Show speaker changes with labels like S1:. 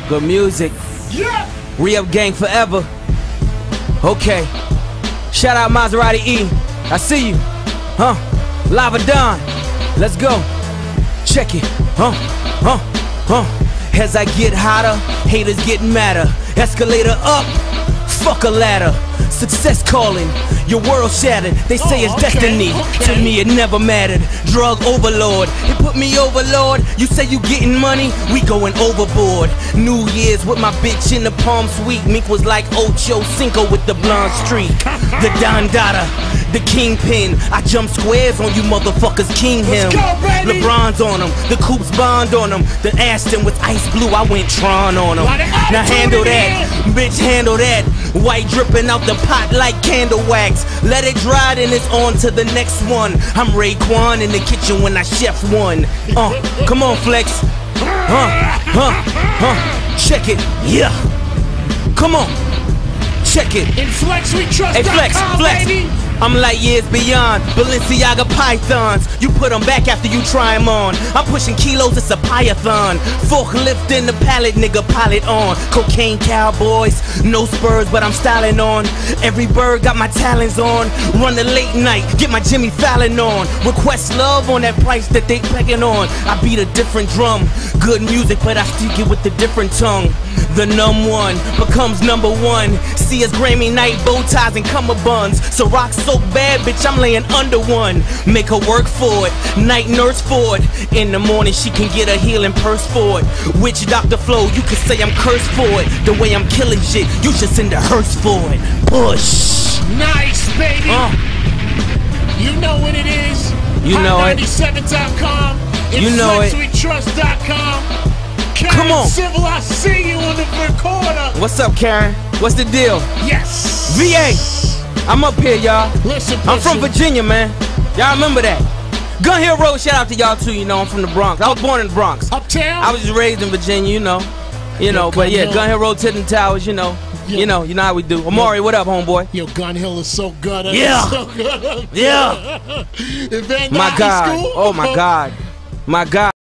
S1: Good music.
S2: Yeah.
S1: Re-up gang forever. Okay. Shout out Maserati E. I see you. Lava Don. Let's go. Check it. As I get hotter, haters get madder. Escalator up, fuck a ladder. Success calling, your world shattered. They say it's destiny. To me it never mattered. Drug overlord, it put me over, Lord. You say you getting money, we going overboard. New Year's with my bitch in the Palm Suite. Meek was like Ocho Cinco with the blonde streak. The Don Dada, the kingpin. I jump squares on you motherfuckers, king him. LeBron's on him, the Coops Bond on him. The Aston with ice blue, I went Tron on him. Now handle that, bitch, handle that. White dripping out the pot like candle wax. Let it dry, then it's on to the next one. I'm Raekwon in the kitchen when I chef one. Come on, Flex. Check it, yeah. Come on, check it.
S2: In Flex we trust.
S1: Hey, Flex,
S2: baby.
S1: I'm light years beyond Balenciaga pythons. You put them back after you try them on. I'm pushing kilos, it's a python. Forklift in the pallet, nigga, pilot on. Cocaine cowboys, no spurs, but I'm styling on. Every bird got my talons on. Run the late night, get my Jimmy Fallon on. Request love on that price that they begging on. I beat a different drum. Good music, but I speak it with a different tongue. The numb one becomes number one. See us Grammy night, bow ties and cummerbunds. So rock so bad, bitch, I'm laying under one. Make her work for it, night nurse for it. In the morning she can get a healing purse for it. Witch Dr. Flow, you can say I'm cursed for it. The way I'm killing shit, you should send a hearse for it. Push.
S2: Nice, baby. You know what it is.
S1: You know it.
S2: Hot97.com.
S1: You know it.
S2: FlexWeTrust.com.
S1: Come on.
S2: Civil, I see you on the recorder.
S1: What's up, Karen? What's the deal?
S2: Yes.
S1: VA. I'm up here, y'all.
S2: Listen,
S1: I'm from Virginia, man. Y'all remember that? Gun Hill Road, shout out to y'all too, you know, I'm from the Bronx. I was born in the Bronx.
S2: Uptown?
S1: I was just raised in Virginia, you know. But yeah, Gun Hill Road, Tilden Towers, you know. You know how we do. Amari, what up, homeboy?
S2: Yo, Gun Hill is so good.
S1: Yeah.
S2: So good.
S1: Yeah.
S2: If they're
S1: My
S2: not
S1: God.
S2: in school,
S1: Oh my God. My God.